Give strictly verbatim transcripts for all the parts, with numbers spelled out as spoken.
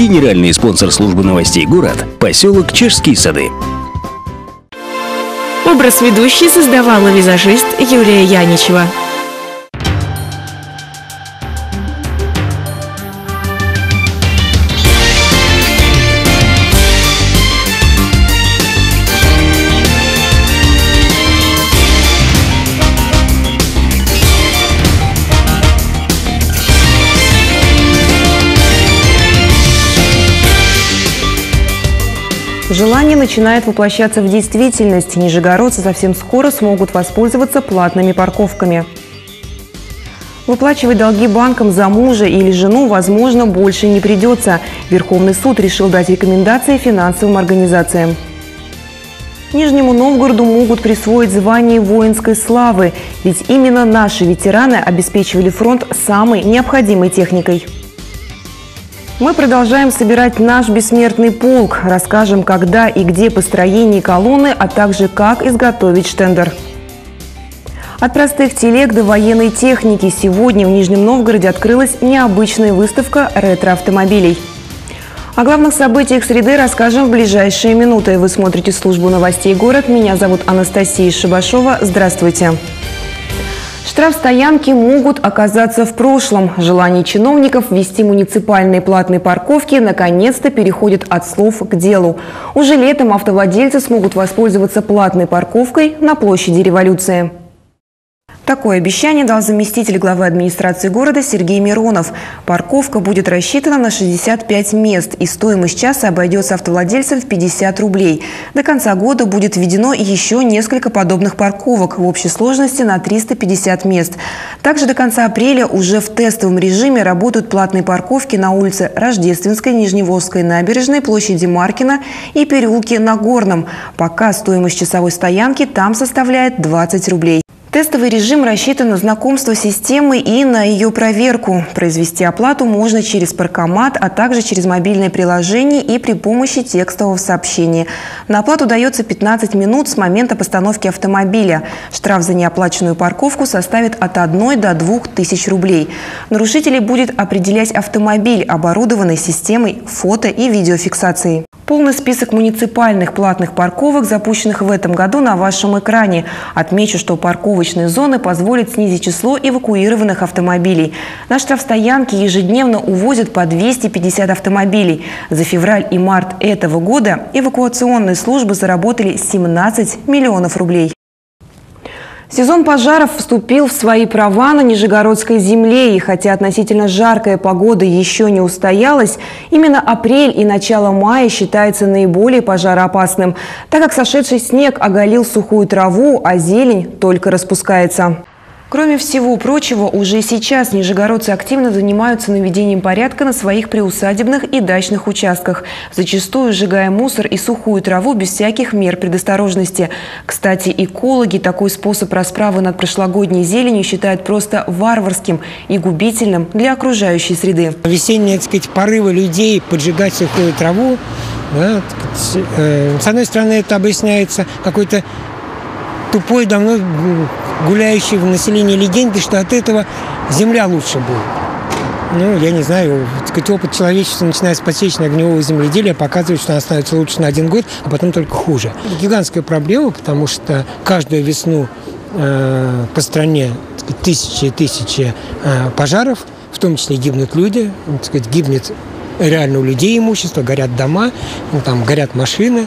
Генеральный спонсор службы новостей «Город» – поселок Чешские Сады. Образ ведущей создавала визажист Юлия Яничева. Желание начинает воплощаться в действительность. Нижегородцы совсем скоро смогут воспользоваться платными парковками. Выплачивать долги банкам за мужа или жену, возможно, больше не придется. Верховный суд решил дать рекомендации финансовым организациям. Нижнему Новгороду могут присвоить звание воинской славы, ведь именно наши ветераны обеспечивали фронт самой необходимой техникой. Мы продолжаем собирать наш бессмертный полк. Расскажем, когда и где построение колонны, а также как изготовить штендер. От простых телег до военной техники сегодня в Нижнем Новгороде открылась необычная выставка ретро-автомобилей. О главных событиях среды расскажем в ближайшие минуты. Вы смотрите службу новостей «Город». Меня зовут Анастасия Шибашова. Здравствуйте. Штрафстоянки могут оказаться в прошлом. Желание чиновников ввести муниципальные платные парковки наконец-то переходит от слов к делу. Уже летом автовладельцы смогут воспользоваться платной парковкой на площади Революции. Такое обещание дал заместитель главы администрации города Сергей Миронов. Парковка будет рассчитана на шестьдесят пять мест, и стоимость часа обойдется автовладельцам в пятьдесят рублей. До конца года будет введено еще несколько подобных парковок в общей сложности на триста пятьдесят мест. Также до конца апреля уже в тестовом режиме работают платные парковки на улице Рождественской, Нижневолжской набережной, площади Маркина и переулке Нагорном. Пока стоимость часовой стоянки там составляет двадцать рублей. Тестовый режим рассчитан на знакомство с системой и на ее проверку. Произвести оплату можно через паркомат, а также через мобильное приложение и при помощи текстового сообщения. На оплату дается пятнадцать минут с момента постановки автомобиля. Штраф за неоплаченную парковку составит от одной до двух тысяч рублей. Нарушителей будет определять автомобиль, оборудованный системой фото- и видеофиксации. Полный список муниципальных платных парковок, запущенных в этом году, на вашем экране. Отмечу, что парковочные зоны позволят снизить число эвакуированных автомобилей. На штрафстоянки ежедневно увозят по двести пятьдесят автомобилей. За февраль и март этого года эвакуационные службы заработали семнадцать миллионов рублей. Сезон пожаров вступил в свои права на Нижегородской земле, и хотя относительно жаркая погода еще не устоялась, именно апрель и начало мая считается наиболее пожароопасным, так как сошедший снег оголил сухую траву, а зелень только распускается. Кроме всего прочего, уже сейчас нижегородцы активно занимаются наведением порядка на своих приусадебных и дачных участках, зачастую сжигая мусор и сухую траву без всяких мер предосторожности. Кстати, экологи такой способ расправы над прошлогодней зеленью считают просто варварским и губительным для окружающей среды. Весенние, так сказать, порывы людей поджигать сухую траву, да, так сказать, э, с одной стороны, это объясняется какой-то тупой, давно гуляющий в населении легенды, что от этого земля лучше будет. Ну, я не знаю, так сказать, опыт человечества, начиная с подсечно-огневого земледелия, показывает, что она становится лучше на один год, а потом только хуже. Это гигантская проблема, потому что каждую весну э, по стране, так сказать, тысячи и тысячи э, пожаров, в том числе гибнут люди, так сказать, гибнет реально у людей имущество, горят дома, ну, там горят машины.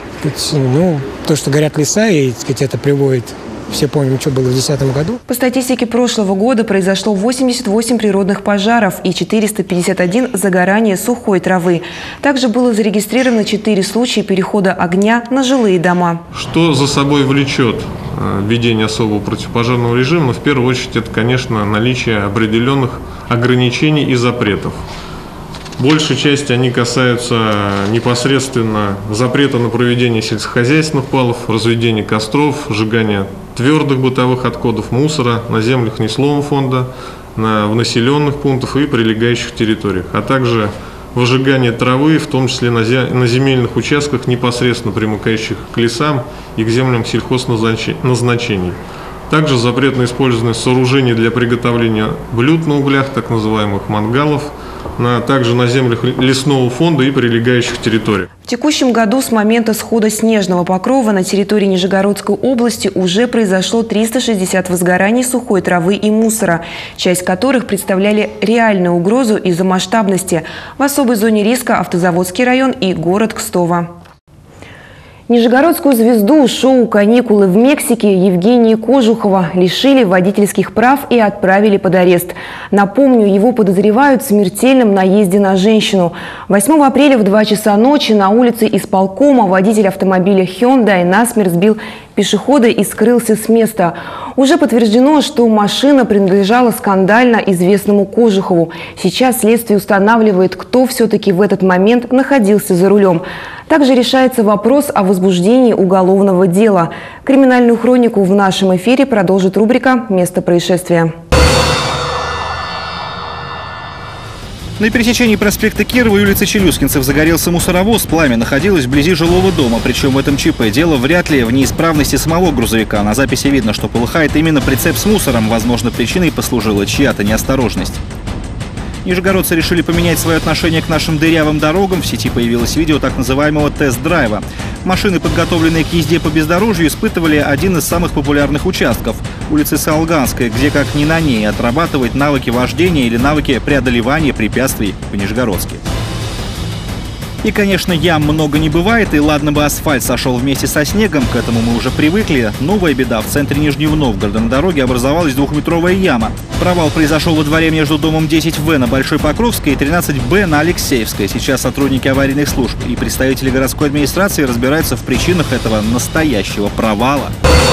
Ну, то, что горят леса, и, так сказать, это приводит, все помним, что было в две тысячи десятом году. По статистике прошлого года произошло восемьдесят восемь природных пожаров и четыреста пятьдесят один загорания сухой травы. Также было зарегистрировано четыре случая перехода огня на жилые дома. Что за собой влечет введение особого противопожарного режима? В первую очередь, это, конечно, наличие определенных ограничений и запретов. Большей части они касаются непосредственно запрета на проведение сельскохозяйственных палов, разведения костров, сжигания твердых бытовых отходов, мусора на землях несловного фонда, на, в населенных пунктах и прилегающих территориях, а также выжигание травы, в том числе на, на земельных участках, непосредственно примыкающих к лесам и к землям сельхозназначений. Также запрет на использование сооружений для приготовления блюд на углях, так называемых мангалов, на, также на землях лесного фонда и прилегающих территорий. В текущем году с момента схода снежного покрова на территории Нижегородской области уже произошло триста шестьдесят возгораний сухой травы и мусора, часть которых представляли реальную угрозу из-за масштабности. В особой зоне риска Автозаводский район и город Кстово. Нижегородскую звезду шоу «Каникулы в Мексике» Евгения Кожухова лишили водительских прав и отправили под арест. Напомню, его подозревают в смертельном наезде на женщину. восьмого апреля в два часа ночи на улице исполкома водитель автомобиля Hyundai насмерть сбил пешехода и скрылся с места. Уже подтверждено, что машина принадлежала скандально известному Кожухову. Сейчас следствие устанавливает, кто все-таки в этот момент находился за рулем. Также решается вопрос о возбуждении уголовного дела. Криминальную хронику в нашем эфире продолжит рубрика «Место происшествия». На пересечении проспекта Кирова и улицы Челюскинцев загорелся мусоровоз. Пламя находилось вблизи жилого дома. Причем в этом ЧП дело вряд ли в неисправности самого грузовика. На записи видно, что полыхает именно прицеп с мусором. Возможно, причиной послужила чья-то неосторожность. Нижегородцы решили поменять свое отношение к нашим дырявым дорогам. В сети появилось видео так называемого тест-драйва. Машины, подготовленные к езде по бездорожью, испытывали один из самых популярных участков – улицы Саалганская, где, как ни на ней, отрабатывать навыки вождения или навыки преодолевания препятствий по-нижегородски. И, конечно, ям много не бывает, и ладно бы асфальт сошел вместе со снегом, к этому мы уже привыкли. Новая беда: в центре Нижнего Новгорода на дороге образовалась двухметровая яма. Провал произошел во дворе между домом десять вэ на Большой Покровской и тринадцать бэ на Алексеевской. Сейчас сотрудники аварийных служб и представители городской администрации разбираются в причинах этого настоящего провала.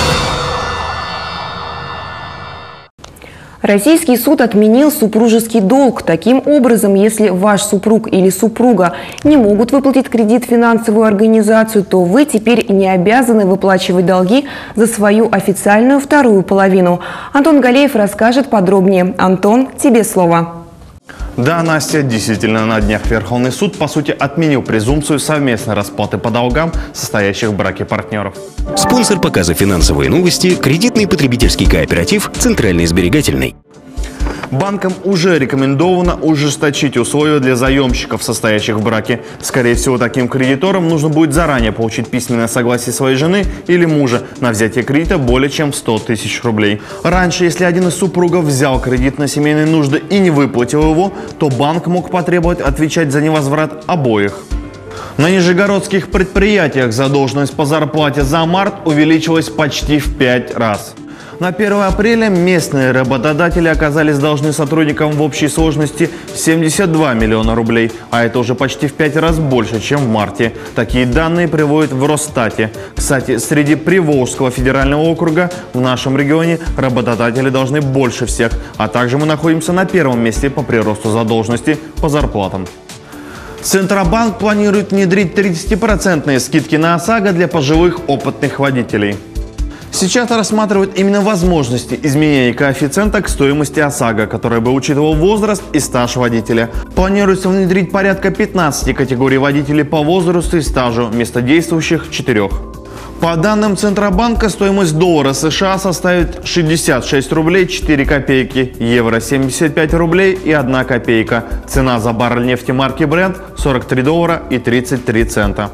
Российский суд отменил супружеский долг. Таким образом, если ваш супруг или супруга не могут выплатить кредит в финансовую организацию, то вы теперь не обязаны выплачивать долги за свою официальную вторую половину. Антон Галеев расскажет подробнее. Антон, тебе слово. Да, Настя, действительно, на днях Верховный суд, по сути, отменил презумпцию совместной расплаты по долгам, состоящих в браке партнеров. Спонсор показа «Финансовые новости» – кредитный потребительский кооператив «Центральный сберегательный». Банкам уже рекомендовано ужесточить условия для заемщиков, состоящих в браке. Скорее всего, таким кредиторам нужно будет заранее получить письменное согласие своей жены или мужа на взятие кредита более чем в сто тысяч рублей. Раньше, если один из супругов взял кредит на семейные нужды и не выплатил его, то банк мог потребовать отвечать за невозврат обоих. На нижегородских предприятиях задолженность по зарплате за март увеличилась почти в пять раз. На первое апреля местные работодатели оказались должны сотрудникам в общей сложности семьдесят два миллиона рублей, а это уже почти в пять раз больше, чем в марте. Такие данные приводят в Росстате. Кстати, среди Приволжского федерального округа в нашем регионе работодатели должны больше всех, а также мы находимся на первом месте по приросту задолженности по зарплатам. Центробанк планирует внедрить тридцатипроцентные скидки на ОСАГО для пожилых опытных водителей. Сейчас рассматривают именно возможности изменения коэффициента к стоимости ОСАГО, который бы учитывал возраст и стаж водителя. Планируется внедрить порядка пятнадцати категорий водителей по возрасту и стажу вместо действующих четырех. По данным Центробанка, стоимость доллара США составит шестьдесят шесть рублей четыре копейки, евро семьдесят пять рублей и одна копейка. Цена за баррель нефти марки Brent сорок три доллара и тридцать три цента.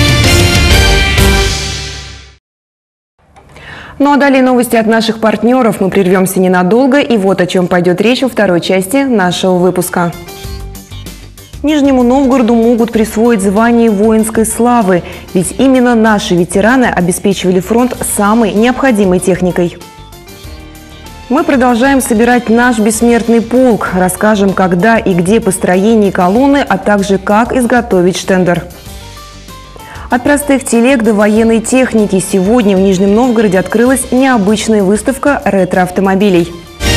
Ну а далее новости от наших партнеров. Мы прервемся ненадолго, и вот о чем пойдет речь во второй части нашего выпуска. Нижнему Новгороду могут присвоить звание воинской славы, ведь именно наши ветераны обеспечивали фронт самой необходимой техникой. Мы продолжаем собирать наш бессмертный полк. Расскажем, когда и где построение колонны, а также как изготовить штендер. От простых телег до военной техники сегодня в Нижнем Новгороде открылась необычная выставка ретро-автомобилей.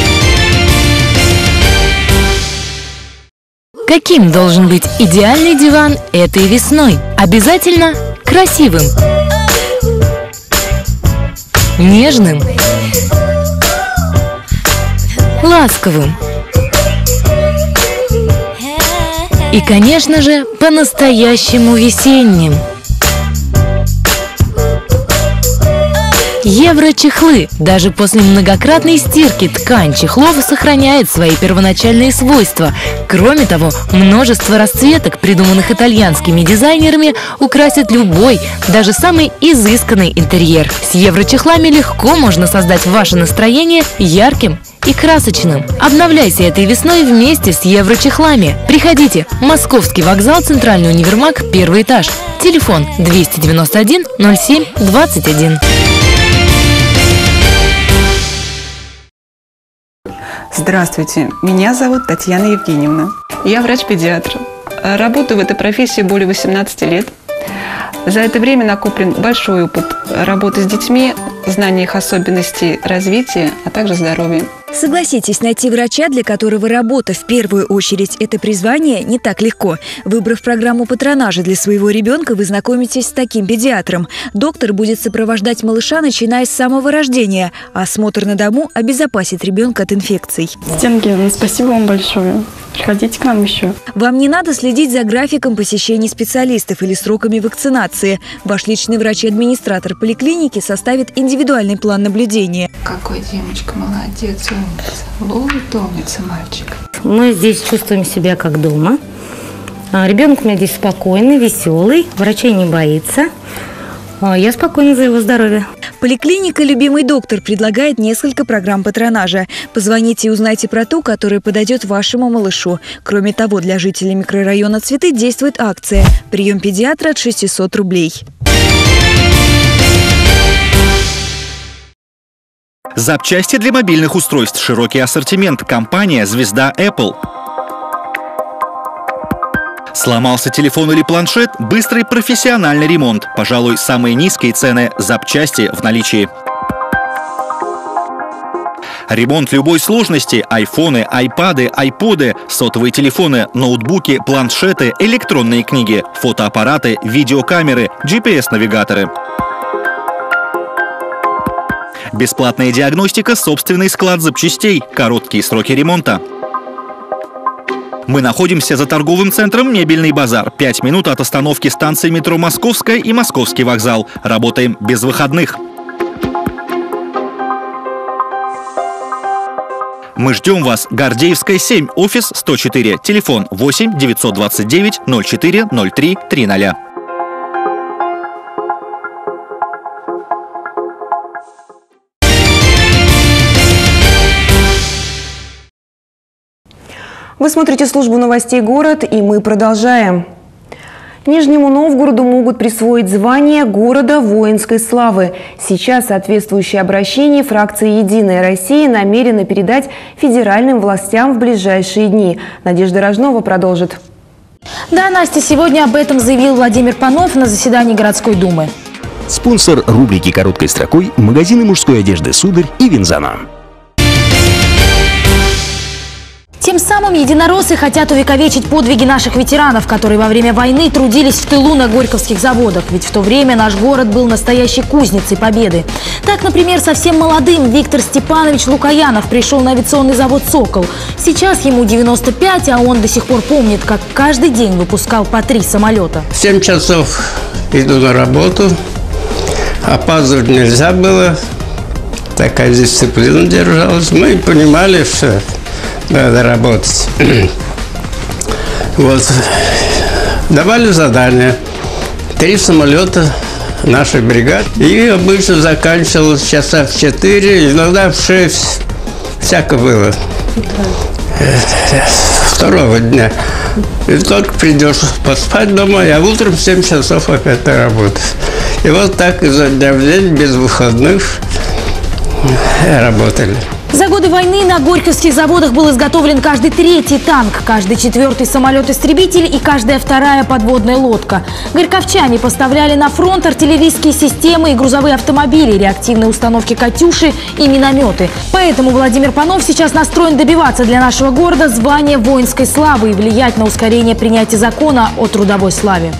Каким должен быть идеальный диван этой весной? Обязательно красивым, нежным, ласковым и, конечно же, по-настоящему весенним. Еврочехлы. Даже после многократной стирки ткань чехлов сохраняет свои первоначальные свойства. Кроме того, множество расцветок, придуманных итальянскими дизайнерами, украсят любой, даже самый изысканный интерьер. С еврочехлами легко можно создать ваше настроение ярким и красочным. Обновляйся этой весной вместе с еврочехлами. Приходите. Московский вокзал, Центральный универмаг, первый этаж. Телефон двести девяносто один ноль семь двадцать один. Здравствуйте, меня зовут Татьяна Евгеньевна. Я врач-педиатр. Работаю в этой профессии более восемнадцати лет. За это время накоплен большой опыт работы с детьми, знания их особенностей развития, а также здоровья. Согласитесь, найти врача, для которого работа в первую очередь – это призвание, не так легко. Выбрав программу патронажа для своего ребенка, вы знакомитесь с таким педиатром. Доктор будет сопровождать малыша, начиная с самого рождения, а осмотр на дому обезопасит ребенка от инфекций. Татьяна, спасибо вам большое. Приходите к нам еще. Вам не надо следить за графиком посещений специалистов или сроками вакцинации. Ваш личный врач и администратор поликлиники составит индивидуальный план наблюдения. Какой девочка, молодец, умница. Вот умница, мальчик. Мы здесь чувствуем себя как дома. Ребенок у меня здесь спокойный, веселый, врачей не боится. Я спокойна за его здоровье. Поликлиника «Любимый доктор» предлагает несколько программ патронажа. Позвоните и узнайте про ту, которая подойдет вашему малышу. Кроме того, для жителей микрорайона Цветы действует акция «Прием педиатра от шестисот рублей». Запчасти для мобильных устройств. Широкий ассортимент. Компания «Звезда Apple». Сломался телефон или планшет? Быстрый профессиональный ремонт. Пожалуй, самые низкие цены. Запчасти в наличии. Ремонт любой сложности. Айфоны, айпады, айподы, сотовые телефоны, ноутбуки, планшеты, электронные книги, фотоаппараты, видеокамеры, джи пи эс-навигаторы. Бесплатная диагностика, собственный склад запчастей, короткие сроки ремонта. Мы находимся за торговым центром «Мебельный базар». Пять минут от остановки станции метро «Московская» и «Московский вокзал». Работаем без выходных. Мы ждем вас. Гордеевская, семь, офис сто четыре. Телефон восемь девятьсот двадцать девять ноль четыре ноль три тридцать. Вы смотрите службу новостей «Город», и мы продолжаем. Нижнему Новгороду могут присвоить звание города воинской славы. Сейчас соответствующее обращение фракции «Единая Россия» намерена передать федеральным властям в ближайшие дни. Надежда Рожнова продолжит. Да, Настя, сегодня об этом заявил Владимир Панов на заседании городской думы. Спонсор рубрики «Короткой строкой» – магазины мужской одежды «Сударь» и «Винзана». Тем самым единороссы хотят увековечить подвиги наших ветеранов, которые во время войны трудились в тылу на горьковских заводах. Ведь в то время наш город был настоящей кузницей победы. Так, например, совсем молодым Виктор Степанович Лукаянов пришел на авиационный завод «Сокол». Сейчас ему девяносто пять, а он до сих пор помнит, как каждый день выпускал по три самолета. В семь часов иду на работу. Опаздывать нельзя было. Такая дисциплина держалась. Мы понимали, что надо работать. Вот. Давали задания. Три самолета нашей бригады. И обычно заканчивалось часа в четыре, иногда в шесть. Всяко было. Второго дня. И только придешь поспать дома, а утром в семь часов опять на работу. И вот так изо дня в день, без выходных, работали. За годы войны на горьковских заводах был изготовлен каждый третий танк, каждый четвертый самолет-истребитель и каждая вторая подводная лодка. Горьковчане поставляли на фронт артиллерийские системы и грузовые автомобили, реактивные установки «Катюши» и минометы. Поэтому Владимир Панов сейчас настроен добиваться для нашего города звания воинской славы и влиять на ускорение принятия закона о трудовой славе.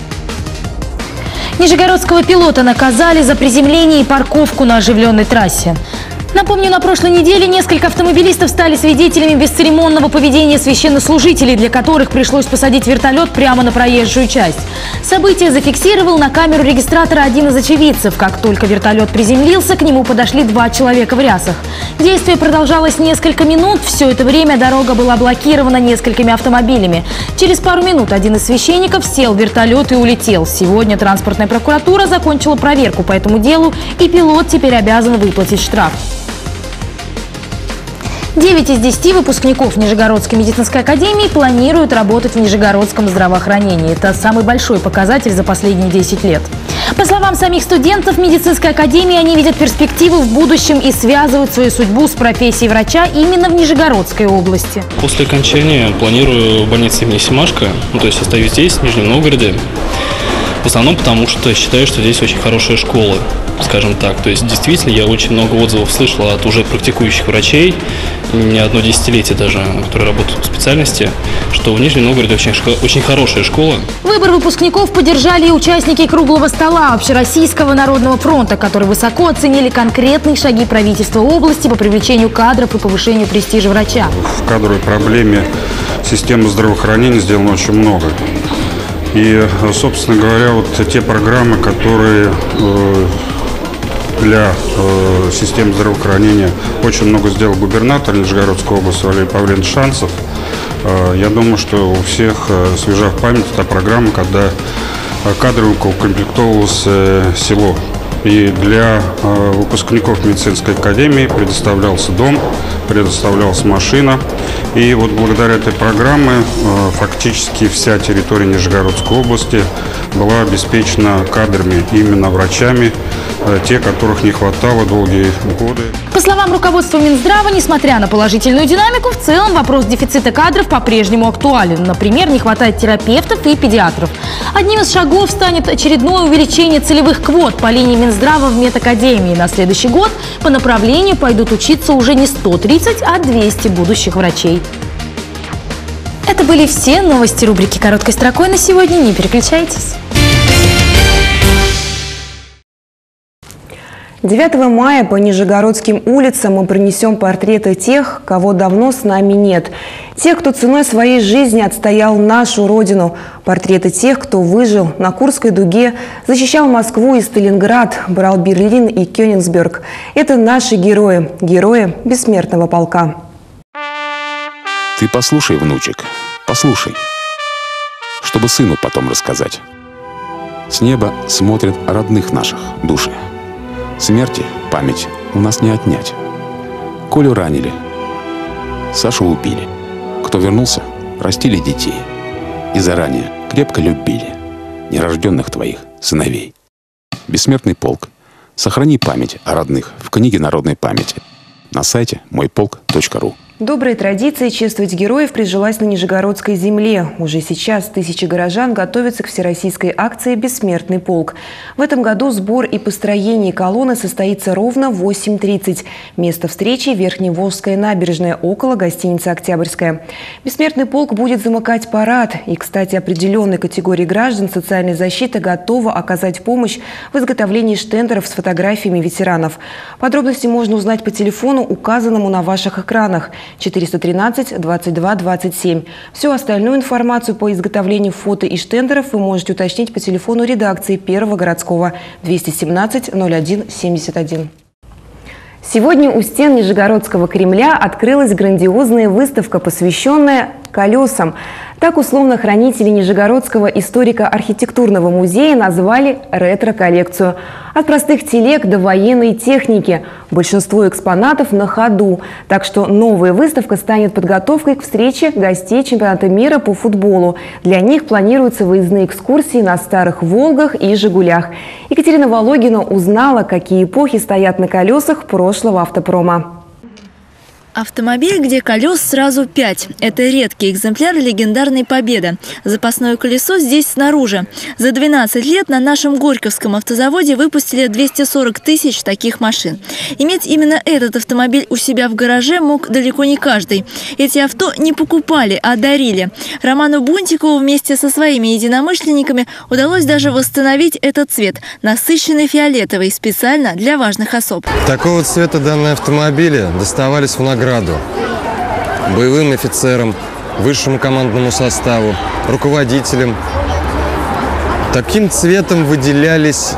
Нижегородского пилота наказали за приземление и парковку на оживленной трассе. Напомню, на прошлой неделе несколько автомобилистов стали свидетелями бесцеремонного поведения священнослужителей, для которых пришлось посадить вертолет прямо на проезжую часть. Событие зафиксировал на камеру регистратора один из очевидцев. Как только вертолет приземлился, к нему подошли два человека в рясах. Действие продолжалось несколько минут. Все это время дорога была блокирована несколькими автомобилями. Через пару минут один из священников сел в вертолет и улетел. Сегодня транспортная прокуратура закончила проверку по этому делу, и пилот теперь обязан выплатить штраф. девять из десяти выпускников Нижегородской медицинской академии планируют работать в нижегородском здравоохранении. Это самый большой показатель за последние десять лет. По словам самих студентов медицинской академии, они видят перспективы в будущем и связывают свою судьбу с профессией врача именно в Нижегородской области. После окончания планирую в больнице имени Семашко, ну, то есть остаюсь здесь, в Нижнем Новгороде. В основном потому, что считаю, что здесь очень хорошая школа, скажем так. То есть действительно я очень много отзывов слышал от уже практикующих врачей, не одно десятилетие даже, которые работают в специальности, что в Нижнем Новгороде очень, очень хорошая школа. Выбор выпускников поддержали и участники круглого стола Общероссийского народного фронта, которые высоко оценили конкретные шаги правительства области по привлечению кадров и повышению престижа врача. В кадровой проблеме системы здравоохранения сделано очень много. И, собственно говоря, вот те программы, которые э, для э, системы здравоохранения очень много сделал губернатор Нижегородской области Валерий Павлович Шанцев, э, я думаю, что у всех э, свежа в памяти та программа, когда э, кадрово укомплектовалось э, село. И для э, выпускников медицинской академии предоставлялся дом, предоставлялась машина. И вот благодаря этой программе э, фактически вся территория Нижегородской области была обеспечена кадрами, именно врачами, э, те, которых не хватало долгие годы. По словам руководства Минздрава, несмотря на положительную динамику, в целом вопрос дефицита кадров по-прежнему актуален. Например, не хватает терапевтов и педиатров. Одним из шагов станет очередное увеличение целевых квот по линии Минздрава в медакадемии. На следующий год по направлению пойдут учиться уже не сто тридцать, а двести будущих врачей. Это были все новости рубрики «Короткой строкой» на сегодня. Не переключайтесь. девятого мая по нижегородским улицам мы принесем портреты тех, кого давно с нами нет. Тех, кто ценой своей жизни отстоял нашу родину. Портреты тех, кто выжил на Курской дуге, защищал Москву и Сталинград, брал Берлин и Кёнигсберг. Это наши герои, герои бессмертного полка. Ты послушай, внучек, послушай, чтобы сыну потом рассказать. С неба смотрят родных наших души. Смерти память у нас не отнять. Колю ранили, Сашу убили. Кто вернулся, растили детей. И заранее крепко любили нерожденных твоих сыновей. Бессмертный полк. Сохрани память о родных в книге народной памяти на сайте мой полк точка ру. Добрая традиция чествовать героев прижилась на Нижегородской земле. Уже сейчас тысячи горожан готовятся к всероссийской акции «Бессмертный полк». В этом году сбор и построение колонны состоится ровно в восемь тридцать. Место встречи – Верхневолжская набережная, около гостиницы «Октябрьская». «Бессмертный полк» будет замыкать парад. И, кстати, определенной категории граждан социальная защита готова оказать помощь в изготовлении штендеров с фотографиями ветеранов. Подробности можно узнать по телефону, указанному на ваших экранах. четыреста тринадцать двадцать два двадцать семь. Всю остальную информацию по изготовлению фото и штендеров вы можете уточнить по телефону редакции Первого городского двести семнадцать ноль один семьдесят один. Сегодня у стен Нижегородского Кремля открылась грандиозная выставка, посвященная колесам. Так условно хранители Нижегородского историко-архитектурного музея назвали ретро-коллекцию. От простых телег до военной техники. Большинство экспонатов на ходу. Так что новая выставка станет подготовкой к встрече гостей чемпионата мира по футболу. Для них планируются выездные экскурсии на старых «Волгах» и «Жигулях». Екатерина Вологина узнала, какие эпохи стоят на колесах прошлого автопрома. Автомобиль, где колес сразу пять. Это редкий экземпляр легендарной «Победа». Запасное колесо здесь снаружи. За двенадцать лет на нашем Горьковском автозаводе выпустили двести сорок тысяч таких машин. Иметь именно этот автомобиль у себя в гараже мог далеко не каждый. Эти авто не покупали, а дарили. Роману Бунтикову вместе со своими единомышленниками удалось даже восстановить этот цвет – насыщенный фиолетовый, специально для важных особ. Такого цвета данные автомобили доставались в награду боевым офицерам, высшему командному составу, руководителям. Таким цветом выделялись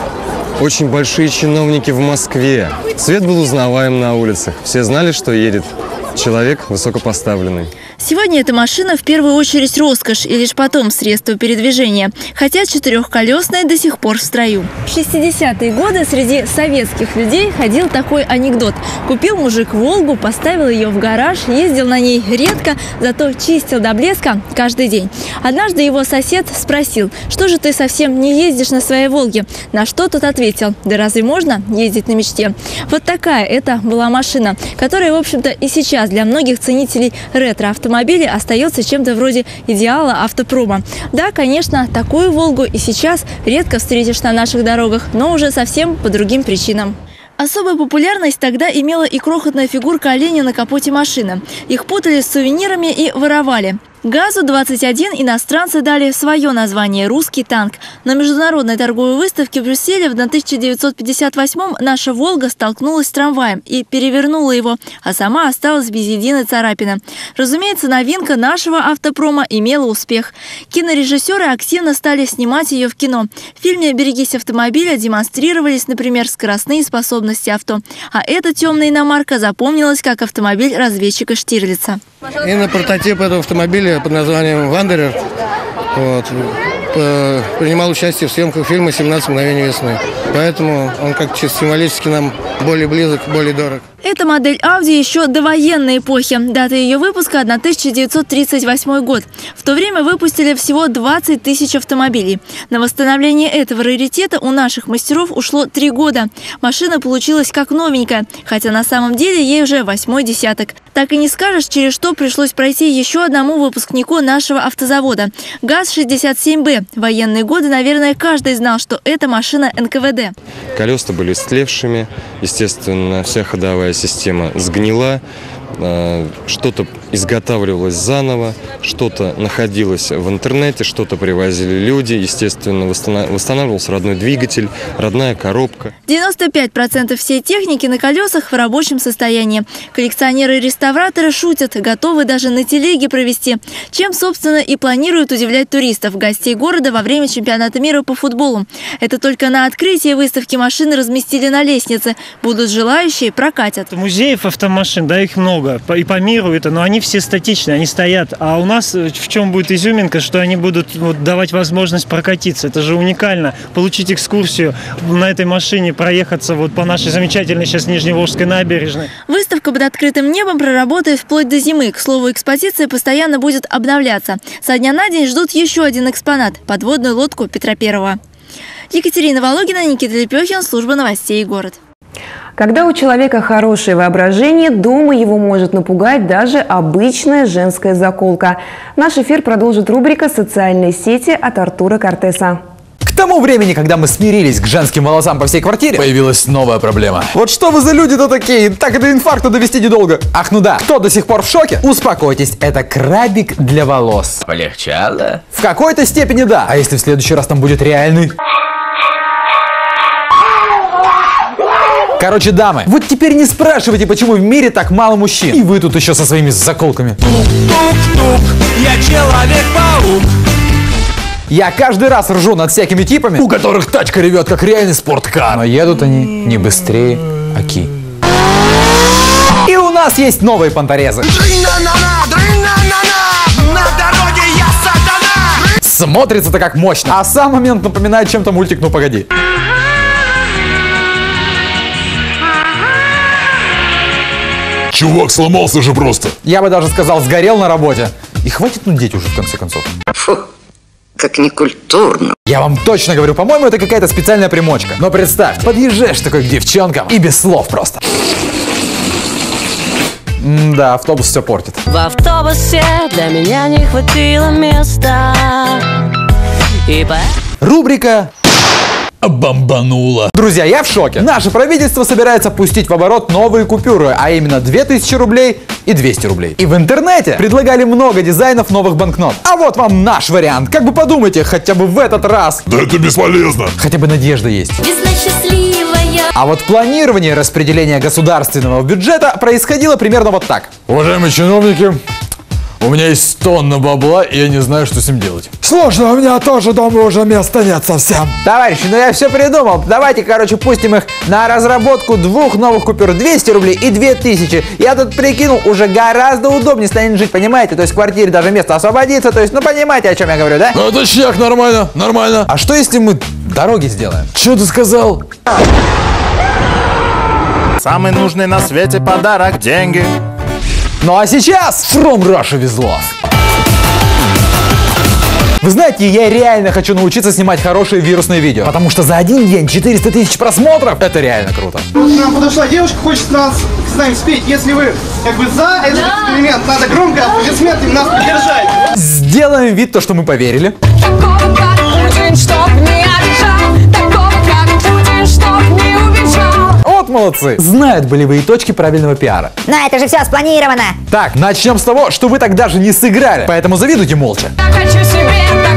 очень большие чиновники в Москве. Цвет был узнаваем на улицах. Все знали, что едет человек высокопоставленный. Сегодня эта машина в первую очередь роскошь и лишь потом средство передвижения, хотя четырехколесная до сих пор в строю. В шестидесятые годы среди советских людей ходил такой анекдот. Купил мужик «Волгу», поставил ее в гараж, ездил на ней редко, зато чистил до блеска каждый день. Однажды его сосед спросил: «Что же ты совсем не ездишь на своей «Волге»?» На что тот ответил: «Да разве можно ездить на мечте?» Вот такая это была машина, которая, в общем-то, и сейчас для многих ценителей ретро-автомобилей остается чем-то вроде идеала автопрома. Да, конечно, такую «Волгу» и сейчас редко встретишь на наших дорогах, но уже совсем по другим причинам. Особую популярность тогда имела и крохотная фигурка оленя на капоте машины. Их путали с сувенирами и воровали. ГАЗу двадцать один иностранцы дали свое название – «Русский танк». На международной торговой выставке в Брюсселе в тысяча девятьсот пятьдесят восьмом наша «Волга» столкнулась с трамваем и перевернула его, а сама осталась без единой царапины. Разумеется, новинка нашего автопрома имела успех. Кинорежиссеры активно стали снимать ее в кино. В фильме «Берегись автомобиля» демонстрировались, например, скоростные способности авто. А эта темная иномарка запомнилась как автомобиль разведчика Штирлица. И на прототип этого автомобиля под названием «Вандерер» вот, принимал участие в съемках фильма «семнадцать мгновений весны». Поэтому он как чисто символически нам более близок, более дорог. Эта модель Audi еще довоенной эпохи. Дата ее выпуска – тысяча девятьсот тридцать восьмой год. В то время выпустили всего двадцать тысяч автомобилей. На восстановление этого раритета у наших мастеров ушло три года. Машина получилась как новенькая, хотя на самом деле ей уже восьмой десяток. Так и не скажешь, через что пришлось пройти еще одному выпускнику нашего автозавода. ГАЗ шестьдесят семь бэ. В военные годы, наверное, каждый знал, что это машина эн ка вэ дэ. Колеса были истлевшими, естественно, вся ходовая система сгнила, что-то изготавливалось заново, что-то находилось в интернете, что-то привозили люди, естественно, восстанавливался родной двигатель, родная коробка. девяносто пять процентов всей техники на колесах в рабочем состоянии. Коллекционеры и реставраторы шутят, готовы даже на телеге провести, чем, собственно, и планируют удивлять туристов, гостей города во время чемпионата мира по футболу. Это только на открытии выставки машины разместили на лестнице. Будут желающие, прокатят. Музеев автомашин, да, их много, и по миру это, но они все статичные, они стоят. А у нас в чем будет изюминка, что они будут вот, давать возможность прокатиться. Это же уникально. Получить экскурсию на этой машине, проехаться вот по нашей замечательной сейчас Нижневолжской набережной. Выставка под открытым небом проработает вплоть до зимы. К слову, экспозиция постоянно будет обновляться. Со дня на день ждут еще один экспонат – подводную лодку Петра Первого. Екатерина Вологина, Никита Лепехин, служба новостей «Город». Когда у человека хорошее воображение, дома его может напугать даже обычная женская заколка. Наш эфир продолжит рубрика «Социальные сети» от Артура Кортеса. К тому времени, когда мы смирились к женским волосам по всей квартире, появилась новая проблема. Вот что вы за люди-то такие? Так и до инфаркта довести недолго. Ах, ну да. Кто до сих пор в шоке? Успокойтесь, это крабик для волос. Полегчало? В какой-то степени да. А если в следующий раз там будет реальный... Короче, дамы, вот теперь не спрашивайте, почему в мире так мало мужчин. И вы тут еще со своими заколками. Тук-тук-тук, я Человек-паук. Я каждый раз ржу над всякими типами, у которых тачка ревет, как реальный спорткар. Но едут они не быстрее Оки. И у нас есть новые понторезы. Смотрится-то как мощно. А сам момент напоминает чем-то мультик «Ну погоди». Чувак, сломался же просто. Я бы даже сказал, сгорел на работе. И хватит нудеть уже в конце концов. Фу, как некультурно. Я вам точно говорю, по-моему, это какая-то специальная примочка. Но представь, подъезжаешь такой к девчонкам и без слов просто. М да, автобус все портит. В автобусе для меня не хватило места. И по... Рубрика бомбануло. Друзья, я в шоке. Наше правительство собирается пустить в оборот новые купюры, а именно две тысячи рублей и двести рублей. И в интернете предлагали много дизайнов новых банкнот. А вот вам наш вариант. Как бы подумайте, хотя бы в этот раз. Да это бесполезно. Хотя бы надежда есть. Весна счастливая. А вот планирование распределения государственного бюджета происходило примерно вот так. Уважаемые чиновники, у меня есть тонна бабла, и я не знаю, что с ним делать. Сложно, у меня тоже дома уже места нет совсем. Товарищи, ну я все придумал. Давайте, короче, пустим их на разработку двух новых купюр. двести рублей и две тысячи. Я тут прикинул, уже гораздо удобнее станет жить, понимаете? То есть в квартире даже место освободится. То есть, ну понимаете, о чем я говорю, да? Ну, точняк, нормально, нормально. А что если мы дороги сделаем? Что ты сказал? Самый нужный на свете подарок – деньги. Ну а сейчас From Russia with Love. Вы знаете, я реально хочу научиться снимать хорошие вирусные видео, потому что за один день четыреста тысяч просмотров — это реально круто. Вот к нам подошла девушка, хочет нас с нами спеть. Если вы как бы за этот эксперимент, надо громко аплодисментами нас поддержать. Сделаем вид, то, что мы поверили. Вот молодцы! Знают болевые точки правильного пиара. Но это же все спланировано. Так, начнем с того, что вы так даже не сыграли, поэтому завидуйте молча. Я хочу себе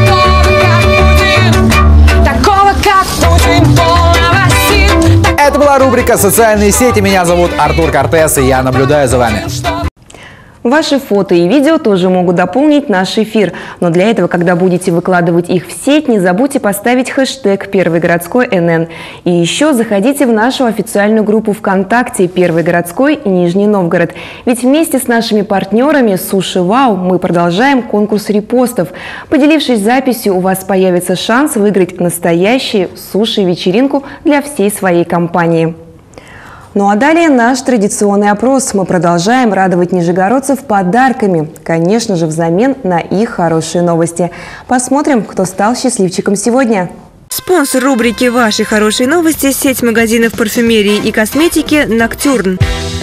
такого, как Путин, полного сил. Это была рубрика «Социальные сети». Меня зовут Артур Кортес, и я наблюдаю за вами. Ваши фото и видео тоже могут дополнить наш эфир. Но для этого, когда будете выкладывать их в сеть, не забудьте поставить хэштег «Первый городской эн эн». И еще заходите в нашу официальную группу ВКонтакте «Первый городской Нижний Новгород». Ведь вместе с нашими партнерами Суши Вау мы продолжаем конкурс репостов. Поделившись записью, у вас появится шанс выиграть настоящую суши-вечеринку для всей своей компании. Ну а далее наш традиционный опрос. Мы продолжаем радовать нижегородцев подарками, конечно же, взамен на их хорошие новости. Посмотрим, кто стал счастливчиком сегодня. Спонсор рубрики «Ваши хорошие новости» – сеть магазинов парфюмерии и косметики «Ноктюрн».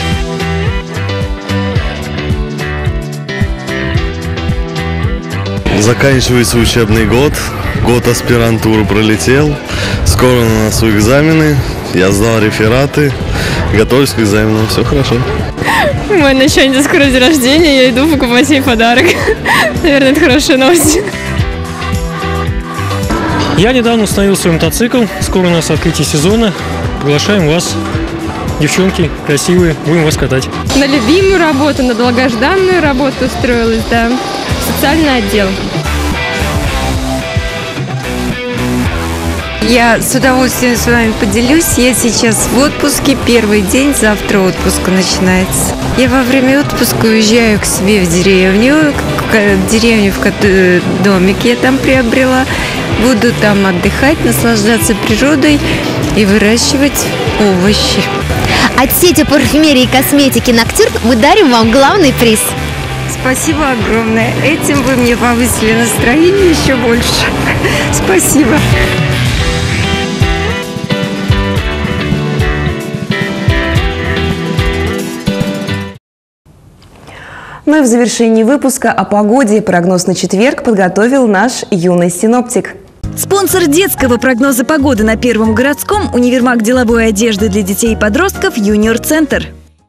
Заканчивается учебный год, год аспирантуры пролетел, скоро на носу экзамены, я сдал рефераты, готовлюсь к экзаменам, все хорошо. У моей начальницы скоро день рождения, я иду покупать ей подарок. Наверное, это хорошая новость. Я недавно установил свой мотоцикл, скоро у нас открытие сезона, приглашаем вас. Девчонки красивые, будем вас катать. На любимую работу, на долгожданную работу устроилась, да, в социальный отдел. Я с удовольствием с вами поделюсь. Я сейчас в отпуске, первый день, завтра отпуск начинается. Я во время отпуска уезжаю к себе в деревню, в деревню, в домик я там приобрела. Буду там отдыхать, наслаждаться природой и выращивать овощи. От сети парфюмерии и косметики «Ноктюрн» мы дарим вам главный приз. Спасибо огромное. Этим вы мне повысили настроение еще больше. Спасибо. Ну и в завершении выпуска о погоде прогноз на четверг подготовил наш юный синоптик. Спонсор детского прогноза погоды на Первом городском – универмаг деловой одежды для детей и подростков «Юниор Центр».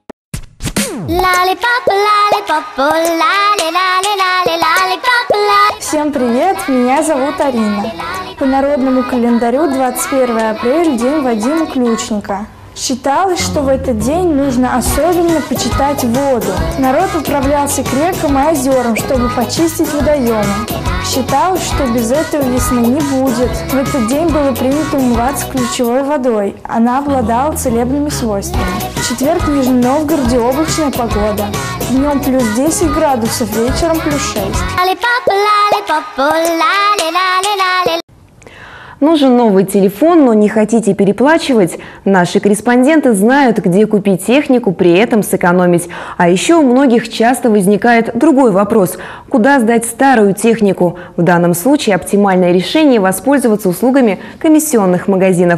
Всем привет, меня зовут Арина. По народному календарю двадцать первое апреля – день Вадима Ключника. Считалось, что в этот день нужно особенно почитать воду. Народ отправлялся к рекам и озерам, чтобы почистить водоемы. Считалось, что без этого весны не будет. В этот день было принято умываться ключевой водой. Она обладала целебными свойствами. В четверг в Нижнем Новгороде облачная погода. Днем плюс десять градусов, вечером плюс шесть. Нужен новый телефон, но не хотите переплачивать? Наши корреспонденты знают, где купить технику, при этом сэкономить. А еще у многих часто возникает другой вопрос – куда сдать старую технику? В данном случае оптимальное решение – воспользоваться услугами комиссионных магазинов.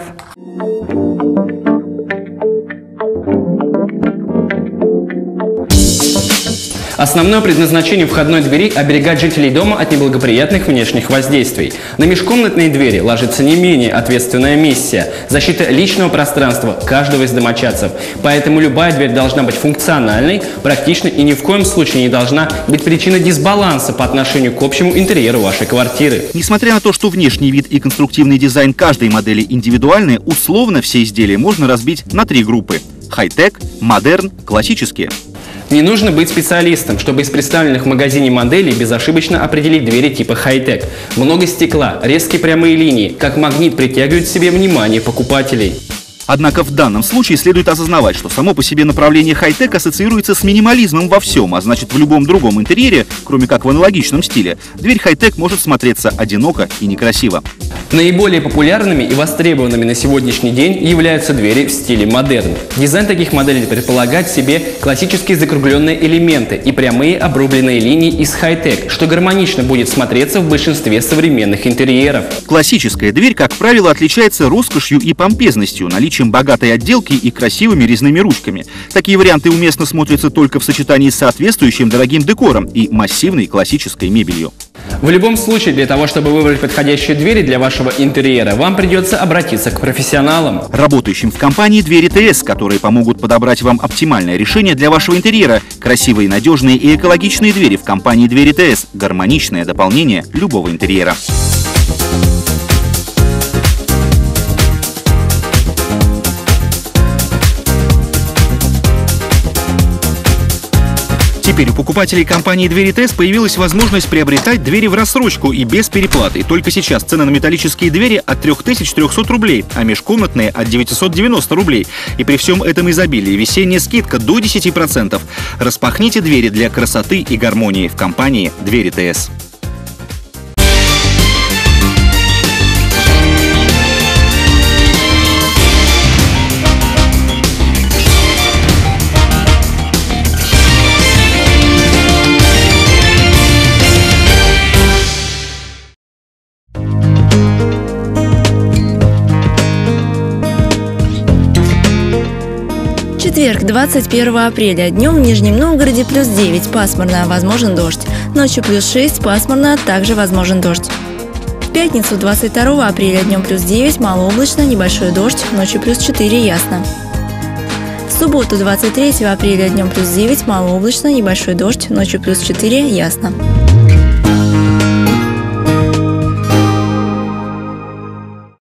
Основное предназначение входной двери – оберегать жителей дома от неблагоприятных внешних воздействий. На межкомнатные двери ложится не менее ответственная миссия – защита личного пространства каждого из домочадцев. Поэтому любая дверь должна быть функциональной, практичной и ни в коем случае не должна быть причиной дисбаланса по отношению к общему интерьеру вашей квартиры. Несмотря на то, что внешний вид и конструктивный дизайн каждой модели индивидуальны, условно все изделия можно разбить на три группы – хай-тек, модерн, классические. Не нужно быть специалистом, чтобы из представленных в магазине моделей безошибочно определить двери типа хай-тек. Много стекла, резкие прямые линии, как магнит притягивают к себе внимание покупателей. Однако в данном случае следует осознавать, что само по себе направление хай-тек ассоциируется с минимализмом во всем, а значит в любом другом интерьере, кроме как в аналогичном стиле, дверь хай-тек может смотреться одиноко и некрасиво. Наиболее популярными и востребованными на сегодняшний день являются двери в стиле модерн. Дизайн таких моделей предполагает в себе классические закругленные элементы и прямые обрубленные линии из хай-тек, что гармонично будет смотреться в большинстве современных интерьеров. Классическая дверь, как правило, отличается роскошью и помпезностью, наличием богатой отделки и красивыми резными ручками. Такие варианты уместно смотрятся только в сочетании с соответствующим дорогим декором и массивной классической мебелью. В любом случае, для того, чтобы выбрать подходящие двери для вашего интерьера, вам придется обратиться к профессионалам, работающим в компании Двери ТС, которые помогут подобрать вам оптимальное решение для вашего интерьера. Красивые, надежные и экологичные двери в компании Двери ТС – гармоничное дополнение любого интерьера. Теперь у покупателей компании Двери ТС появилась возможность приобретать двери в рассрочку и без переплаты. Только сейчас цены на металлические двери от трёх тысяч трёхсот рублей, а межкомнатные от девятисот девяноста рублей. И при всем этом изобилии весенняя скидка до десяти процентов. Распахните двери для красоты и гармонии в компании Двери ТС. Четверг, двадцать первого апреля. Днем в Нижнем Новгороде плюс девять, пасмурно, возможен дождь. Ночью плюс шесть, пасмурно, также возможен дождь. В пятницу, двадцать второго апреля. Днем плюс девять, малооблачно, небольшой дождь. Ночью плюс четыре, ясно. В субботу, двадцать третьего апреля. Днем плюс девять, малооблачно, небольшой дождь. Ночью плюс четыре, ясно.